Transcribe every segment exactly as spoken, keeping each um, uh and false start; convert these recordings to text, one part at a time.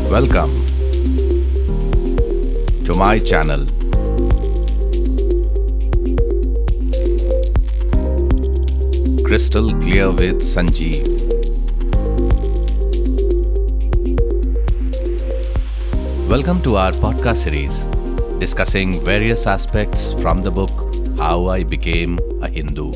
Welcome to my channel. Crystal Clear with Sanjeev. Welcome to our podcast series discussing various aspects from the book How I Became a Hindu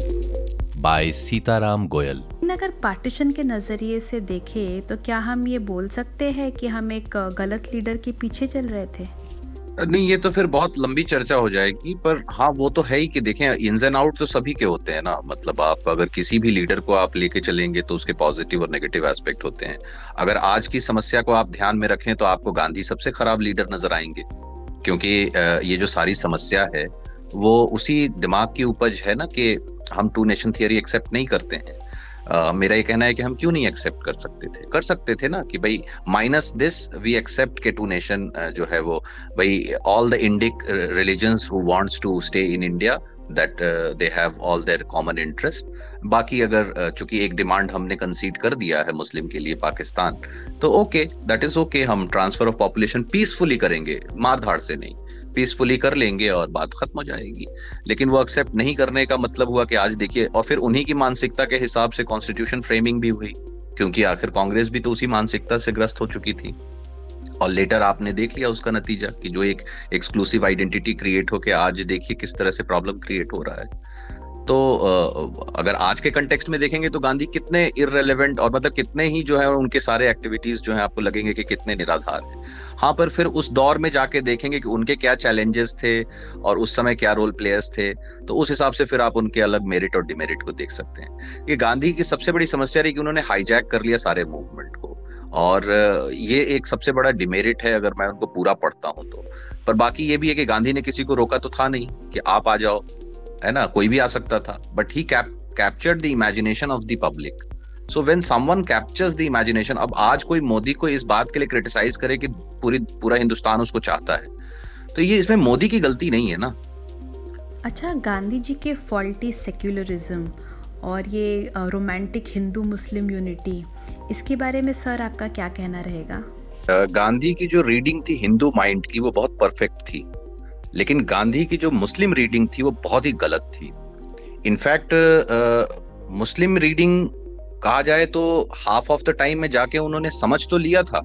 by Sitaram Goyal. अगर partition के नज़रिए से देखें तो क्या हम ये बोल सकते हैं कि हम एक गलत लीडर के पीछे चल रहे थे? नहीं, ये तो फिर बहुत लंबी चर्चा हो जाएगी, पर हाँ वो तो है ही कि देखें, इन्स एंड आउट तो सभी के होते हैं ना। मतलब आप अगर किसी भी लीडर को आप लेके चलेंगे तो उसके पॉजिटिव और नेगेटिव एस्पेक्ट होते हैं। अगर आज की समस्या को आप ध्यान में रखें तो आपको गांधी सबसे खराब लीडर नजर आएंगे, क्योंकि ये जो सारी समस्या है वो उसी दिमाग की उपज है ना कि हम टू नेशन थियरी एक्सेप्ट नहीं करते हैं। Uh, मेरा ये कहना है कि हम क्यों नहीं एक्सेप्ट कर सकते थे कर सकते थे ना कि भाई माइनस दिस वी एक्सेप्ट के टू नेशन जो है वो भाई all the Indic religions who wants to stay in India that they have all their common interest. बाकी अगर uh, चूंकि एक डिमांड हमने कंसीड कर दिया है मुस्लिम के लिए पाकिस्तान, तो ओके दैट इज ओके, हम ट्रांसफर ऑफ पॉपुलेशन पीसफुली करेंगे, मार धाड़ से नहीं, पीसफुली कर लेंगे और बात खत्म हो जाएगी। लेकिन वो एक्सेप्ट नहीं करने का मतलब हुआ कि आज देखिए, और फिर उन्हीं की मानसिकता के हिसाब से कॉन्स्टिट्यूशन फ्रेमिंग भी हुई, क्योंकि आखिर कांग्रेस भी तो उसी मानसिकता से ग्रस्त हो चुकी थी। और लेटर आपने देख लिया उसका नतीजा कि जो एक एक्सक्लूसिव आइडेंटिटी क्रिएट होके आज देखिए किस तरह से प्रॉब्लम क्रिएट हो रहा है। तो अगर आज के कंटेक्स्ट में देखेंगे तो गांधी कितने इररिलेवेंट और मतलब कितने ही जो है उनके सारे एक्टिविटीज जो है आपको लगेंगे कि कितने निराधार है। हाँ, पर फिर उस दौर में जाके देखेंगे कि उनके क्या चैलेंजेस थे और उस समय क्या रोल प्लेयर्स थे, तो उस हिसाब से फिर आप उनके अलग मेरिट और डिमेरिट को देख सकते हैं। ये गांधी की सबसे बड़ी समस्या रही कि उन्होंने हाईजैक कर लिया सारे मूवमेंट को, और ये एक सबसे बड़ा डिमेरिट है अगर मैं उनको पूरा पढ़ता हूं तो। पर बाकी ये भी है कि गांधी ने किसी को रोका तो था नहीं कि आप आ जाओ, है ना, कोई भी आ सकता था, but he captured the imagination of the public. So when someone captures the imagination, अब आज कोई मोदी को इस बात के लिए क्रिटिसाइज करे कि पूरी पूरा हिंदुस्तान उसको चाहता है, तो ये इसमें मोदी की गलती नहीं है ना। अच्छा, गांधी जी के फॉल्टी सेक्युलरिज्म और ये रोमांटिक हिंदू मुस्लिम यूनिटी, इसके बारे में सर आपका क्या कहना रहेगा? गांधी की जो रीडिंग थी हिंदू माइंड की वो बहुत परफेक्ट थी, लेकिन गांधी की जो मुस्लिम रीडिंग थी वो बहुत ही गलत थी। इनफैक्ट मुस्लिम रीडिंग कहा जाए तो हाफ ऑफ द टाइम में जाके उन्होंने समझ तो लिया था,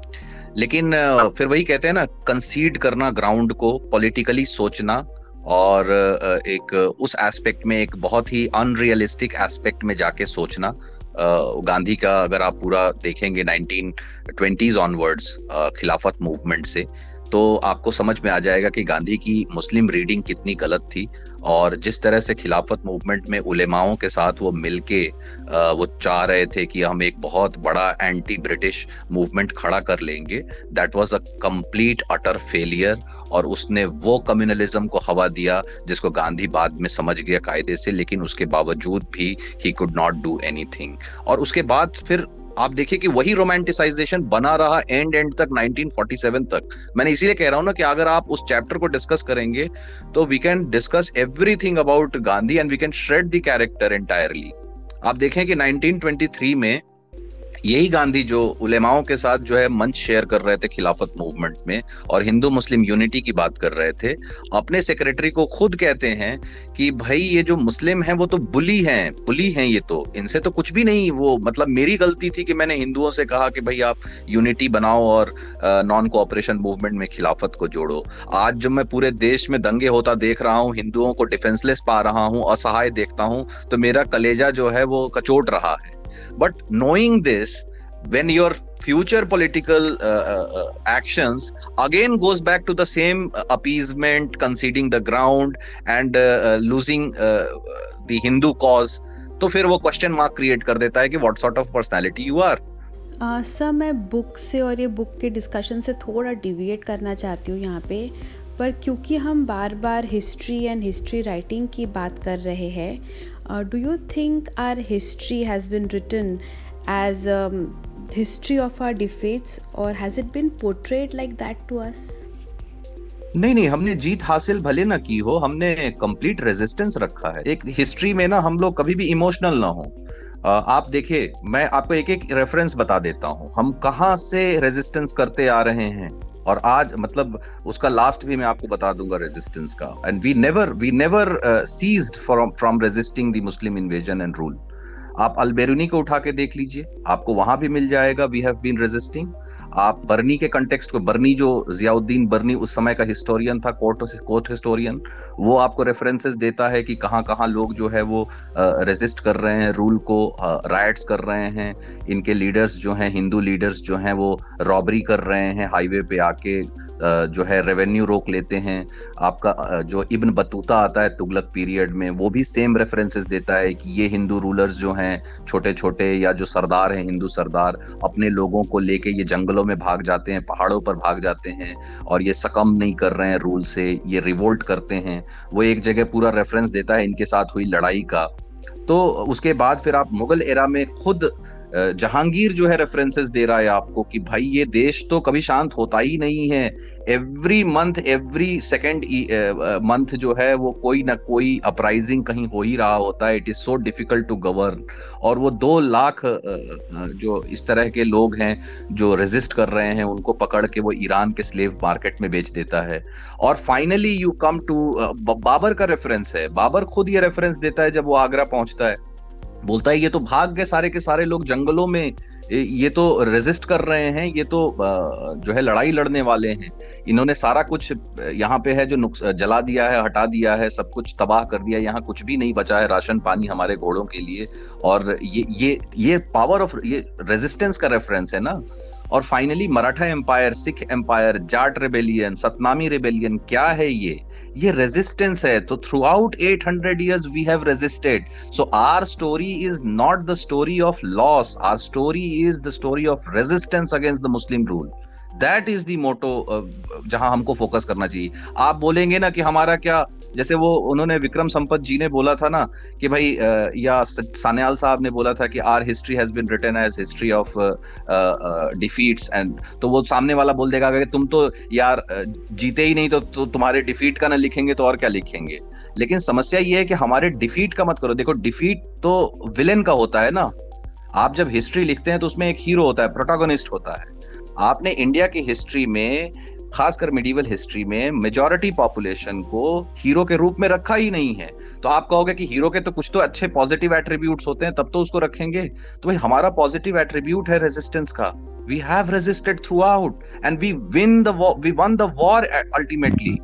लेकिन uh, फिर वही कहते हैं ना, कंसीड करना ग्राउंड को, पॉलिटिकली सोचना, और uh, एक उस एस्पेक्ट में एक बहुत ही अनरियलिस्टिक एस्पेक्ट में जाके सोचना। uh, गांधी का अगर आप पूरा देखेंगे nineteen twenties onwards Khilafat movement से, तो आपको समझ में आ जाएगा कि गांधी की मुस्लिम रीडिंग कितनी गलत थी। और जिस तरह से खिलाफत मूवमेंट में उलेमाओं के साथ वो मिलके वो चाह रहे थे कि हम एक बहुत बड़ा एंटी ब्रिटिश मूवमेंट खड़ा कर लेंगे, that was a complete utter failure. और उसने वो कम्युनलिज्म को हवा दिया जिसको गांधी बाद में समझ गया कायदे से, लेकिन उसके बावजूद भी he could not do anything. और उसके बाद फिर आप देखिए कि वही रोमांटिसाइजेशन बना रहा एंड एंड तक, नाइनटीन फोर्टी सेवन तक। मैंने इसीलिए कह रहा हूं ना कि अगर आप उस चैप्टर को डिस्कस करेंगे तो we can discuss everything about Gandhi and we can shred the character entirely. आप देखें कि नाइनटीन ट्वेंटी थ्री में यही गांधी जो उलेमाओं के साथ जो है मंच शेयर कर रहे थे खिलाफत मूवमेंट में और हिंदू मुस्लिम यूनिटी की बात कर रहे थे, अपने सेक्रेटरी को खुद कहते हैं कि भाई ये जो मुस्लिम हैं वो तो बुली हैं, बुली हैं, ये तो इनसे तो कुछ भी नहीं, वो मतलब मेरी गलती थी कि मैंने हिंदुओं से कहा कि भाई आप यूनिटी बनाओ और नॉन कोऑपरेशन मूवमेंट में खिलाफत को जोड़ो। आज जब मैं पूरे देश में दंगे होता देख रहा हूँ, हिंदुओं को डिफेंसलेस पा रहा हूँ, असहाय देखता हूँ, तो मेरा कलेजा जो है वो कचोट रहा है। But knowing this, when your future political uh, uh, actions again goes back to the same appeasement, conceding the ground and uh, uh, losing uh, the Hindu cause, तो फिर वो question mark create कर देता है कि what sort of personality you are. uh, sir, मैं book से और ये बुक के डिस्कशन से थोड़ा डिविएट करना चाहती हूँ यहाँ पे, पर क्योंकि हम बार बार हिस्ट्री एंड हिस्ट्री राइटिंग की बात कर रहे हैं, do you think our history has been written as history of our defeats और has it been portrayed like that to us? नहीं नहीं, हमने जीत हासिल भले ना की हो, हमने कंप्लीट रेजिस्टेंस रखा है। एक हिस्ट्री में ना हम लोग कभी भी इमोशनल ना हो। आप देखिए, मैं आपको एक एक रेफरेंस बता देता हूं, हम कहां से रेजिस्टेंस करते आ रहे हैं, और आज मतलब उसका लास्ट भी मैं आपको बता दूंगा रेजिस्टेंस का। And we never we never ceased from from resisting the Muslim invasion and rule. आप अल-बेरूनी को उठा के देख लीजिए, आपको वहां भी मिल जाएगा वी हैव बीन रेजिस्टिंग। आप बर्नी के कंटेक्स्ट को, बर्नी जो जियाउद्दीन बर्नी उस समय का हिस्टोरियन था, कोर्ट कोर्ट हिस्टोरियन, वो आपको रेफरेंसेस देता है कि कहाँ कहाँ लोग जो है वो रेजिस्ट कर रहे हैं रूल को, राइट्स कर रहे हैं। इनके लीडर्स जो हैं, हिंदू लीडर्स जो हैं, वो रॉबरी कर रहे हैं, हाईवे पे आके जो है रेवेन्यू रोक लेते हैं। आपका जो इब्न बतूता आता है तुगलक पीरियड में, वो भी सेम रेफरेंसेस देता है कि ये हिंदू रूलर्स जो हैं, छोटे छोटे या जो सरदार हैं, हिंदू सरदार, अपने लोगों को लेके ये जंगलों में भाग जाते हैं, पहाड़ों पर भाग जाते हैं, और ये सकम नहीं कर रहे हैं रूल से, ये रिवोल्ट करते हैं। वो एक जगह पूरा रेफरेंस देता है इनके साथ हुई लड़ाई का। तो उसके बाद फिर आप मुगल एरा में खुद जहांगीर जो है रेफरेंसेस दे रहा है आपको कि भाई ये देश तो कभी शांत होता ही नहीं है, every month every second month जो है वो कोई ना कोई अपराइजिंग कहीं हो ही रहा होता है, it is so difficult to govern. और वो दो लाख जो इस तरह के लोग हैं जो रेजिस्ट कर रहे हैं, उनको पकड़ के वो ईरान के स्लेव मार्केट में बेच देता है। और finally you come to Babur का रेफरेंस है, बाबर खुद ये रेफरेंस देता है जब वो आगरा पहुंचता है, बोलता है ये तो भाग गए सारे के सारे लोग जंगलों में, ये तो रेजिस्ट कर रहे हैं, ये तो जो है लड़ाई लड़ने वाले हैं, इन्होंने सारा कुछ यहाँ पे है जो जला दिया है, हटा दिया है, सब कुछ तबाह कर दिया, यहाँ कुछ भी नहीं बचा है, राशन पानी हमारे घोड़ों के लिए। और ये ये ये पावर ऑफ ये रेजिस्टेंस का रेफरेंस है ना। और finally Maratha empire, Sikh empire, Jat rebellion, Satnami rebellion, क्या है ये ये रेजिस्टेंस है। तो throughout eight hundred years we have resisted. So our story is not the story of loss, our story is the story of resistance against the Muslim rule. That is the motto जहां हमको focus करना चाहिए। आप बोलेंगे ना कि हमारा क्या, जैसे वो उन्होंने विक्रम संपत जी ने बोला था ना कि भाई, या सान्याल साहब ने बोला था कि our history has been written as history of defeats, and तो वो सामने वाला बोल देगा कि तुम तो यार जीते ही नहीं, तो, तो तुम्हारे डिफीट का ना लिखेंगे तो और क्या लिखेंगे। लेकिन समस्या ये है कि हमारे डिफीट का मत करो। देखो, डिफीट तो विलेन का होता है ना। आप जब हिस्ट्री लिखते हैं तो उसमें एक हीरो होता है, प्रोटोगोनिस्ट होता है। आपने इंडिया की हिस्ट्री में, खासकर मिडिवल हिस्ट्री में, मेजॉरिटी पॉपुलेशन को हीरो के रूप में रखा ही नहीं है। तो आप कहोगे कि हीरो के तो कुछ तो अच्छे पॉजिटिव एट्रीब्यूट्स होते हैं, तब तो उसको रखेंगे। तो भाई हमारा पॉजिटिव एट्रीब्यूट है रेजिस्टेंस का। We have resisted throughout and we win the we won the war ultimately.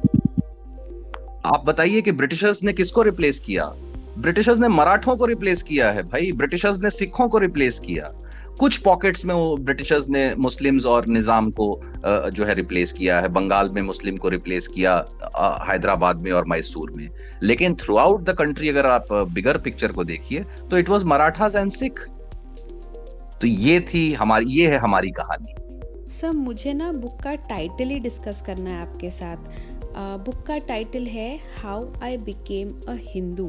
आप बताइए कि ब्रिटिशर्स ने किसको रिप्लेस किया? ब्रिटिशर्स ने मराठों को रिप्लेस किया है भाई, ब्रिटिशर्स ने सिखों को रिप्लेस किया। कुछ पॉकेट्स में वो ब्रिटिशर्स ने मुस्लिम्स और निजाम को जो है रिप्लेस किया है, बंगाल में मुस्लिम को रिप्लेस किया, हैदराबाद में और मैसूर में। लेकिन थ्रू आउट द कंट्री अगर आप बिगर पिक्चर को देखिए तो it was Marathas and Sikh. तो ये थी हमारी, ये है हमारी कहानी। सर, मुझे ना बुक का टाइटल ही डिस्कस करना है आपके साथ। बुक का टाइटल है how I became a Hindu,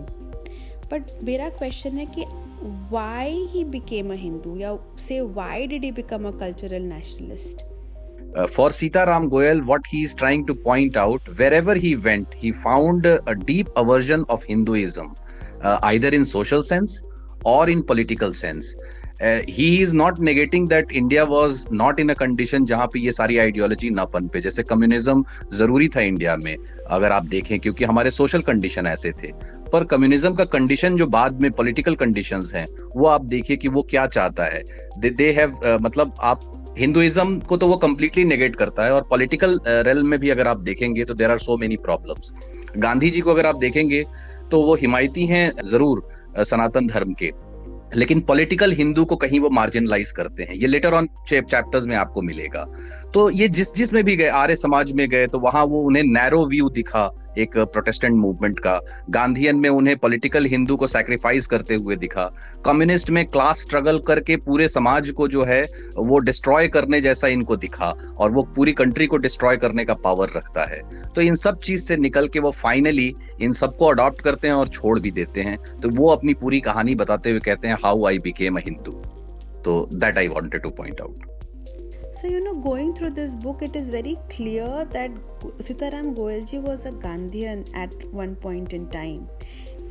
but मेरा क्वेश्चन है कि why he became a Hindu, या say why did he become a cultural nationalist? Uh, for Sitaram Goyal, what he is trying to point out, wherever he went, he found a deep aversion of Hinduism, uh, either in social sense or in political sense. Uh, he is not negating that India was not in a condition जहां पे ये सारी ideology ना पनपे। जैसे communism जरूरी था India में अगर आप देखें, क्योंकि हमारे सोशल कंडीशन ऐसे थे। पर कम्युनिज्म का कंडीशन जो बाद में पॉलिटिकल कंडीशंस हैं, वो आप देखिए कि वो क्या चाहता है। दे दे हैव मतलब आप हिंदुइज्म को तो वो कंप्लीटली नेगेट करता है, और पॉलिटिकल रेल में भी अगर आप देखेंगे तो there are so many problems. Gandhi ji को अगर आप देखेंगे तो वो हिमायती हैं जरूर सनातन धर्म के, लेकिन पॉलिटिकल हिंदू को कहीं वो मार्जिनलाइज करते हैं। ये लेटर ऑन चैप्टर्स में आपको मिलेगा। तो ये जिस जिस में भी गए, आर्य समाज में गए तो वहां वो उन्हें नैरो व्यू दिखा एक प्रोटेस्टेंट मूवमेंट का। गांधीयन में उन्हें पॉलिटिकल हिंदू को सैक्रिफाइस करते हुए दिखा। कम्युनिस्ट में क्लास स्ट्रगल करके पूरे समाज को जो है वो डिस्ट्रॉय करने जैसा इनको दिखा, और वो पूरी कंट्री को डिस्ट्रॉय करने का पावर रखता है। तो इन सब चीज से निकल के वो फाइनली इन सबको अडॉप्ट करते हैं और छोड़ भी देते हैं। तो वो अपनी पूरी कहानी बताते हुए कहते हैं how I became a Hindu. तो that I wanted to point out. So, you know, going through this book, it is very clear that Sitaram Goyal ji was a Gandhian at one point in time.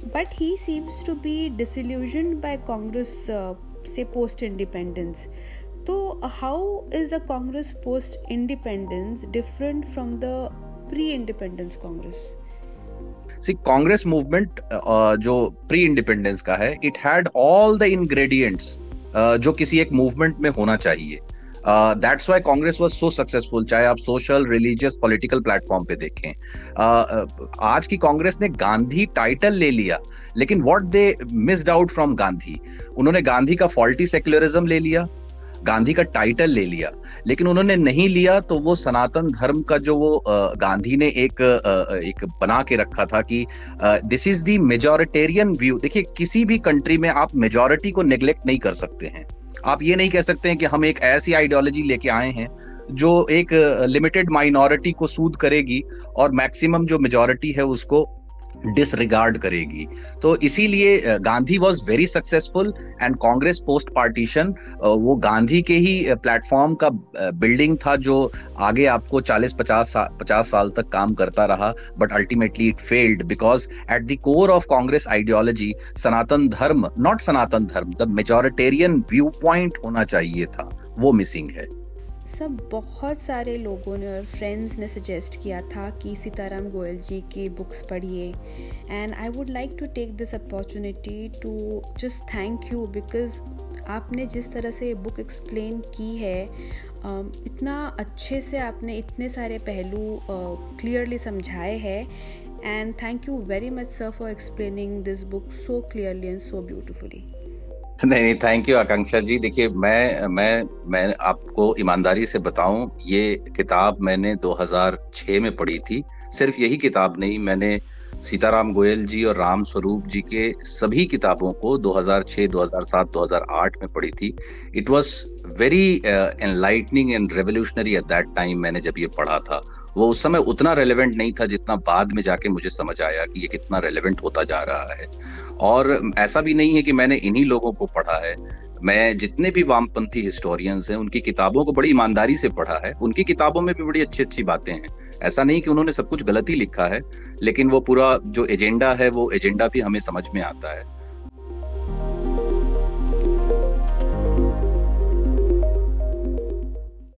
but he seems to be disillusioned by Congress, uh, say post independence. So uh, how is the Congress post independence different from the pre independence Congress? See, Congress movement जो pre independence का है, it had all the ingredients जो किसी एक movement में होना चाहिए. That's why Congress was so successful, चाहे आप सोशल, रिलीजियस, पॉलिटिकल प्लेटफॉर्म पे देखें. uh, आज की कांग्रेस ने गांधी टाइटल ले लिया, लेकिन what they missed out from Gandhi, उन्होंने गांधी का फॉल्टी सेक्युलरिज्म ले लिया, गांधी का टाइटल ले लिया, लेकिन उन्होंने नहीं लिया तो वो सनातन धर्म का जो वो गांधी ने एक एक बना के रखा था कि this is the majoritarian view. देखिए, किसी भी कंट्री में आप मेजॉरिटी को नेग्लेक्ट नहीं कर सकते हैं. आप ये नहीं कह सकते हैं कि हम एक ऐसी आइडियोलॉजी लेके आए हैं जो एक लिमिटेड माइनॉरिटी को सूद करेगी और मैक्सिमम जो मेजॉरिटी है उसको डिसरिगार्ड करेगी. तो इसीलिए Gandhi was very successful and Congress post partition वो गांधी के ही प्लेटफॉर्म का बिल्डिंग था जो आगे आपको चालीस पचास पचास साल तक काम करता रहा. But ultimately it failed because at the core of Congress ideology Sanatan Dharma, not सनातन धर्म, द मेजॉरिटेरियन व्यू पॉइंट होना चाहिए था, वो मिसिंग है. सब बहुत सारे लोगों ने और फ्रेंड्स ने सजेस्ट किया था कि सीताराम गोयल जी की बुक्स पढ़िए, and I would like to take this opportunity to just thank you, because आपने जिस तरह से बुक एक्सप्लेन की है, इतना अच्छे से आपने इतने सारे पहलू क्लियरली समझाए हैं, and thank you very much sir for explaining this book so clearly and so beautifully. नहीं नहीं, थैंक यू आकांक्षा जी. देखिए, मैं मैं मैं आपको ईमानदारी से बताऊं, ये किताब मैंने दो हज़ार छह में पढ़ी थी. सिर्फ यही किताब नहीं, मैंने सीताराम गोयल जी और राम स्वरूप जी के सभी किताबों को दो हज़ार छह, दो हज़ार सात, दो हज़ार आठ में पढ़ी थी. It was very enlightening and revolutionary at that time. मैंने जब ये पढ़ा था, वो उस समय उतना रेलेवेंट नहीं था जितना बाद में जाके मुझे समझ आया कि ये कितना रेलेवेंट होता जा रहा है. और ऐसा भी नहीं है कि मैंने इन्हीं लोगों को पढ़ा है, मैं जितने भी वामपंथी हिस्टोरियंस हैं उनकी किताबों को बड़ी ईमानदारी से पढ़ा है. उनकी किताबों में भी बड़ी अच्छी अच्छी बातें हैं. ऐसा नहीं कि उन्होंने सब कुछ गलत ही लिखा है, लेकिन वो पूरा जो एजेंडा है वो एजेंडा भी हमें समझ में आता है.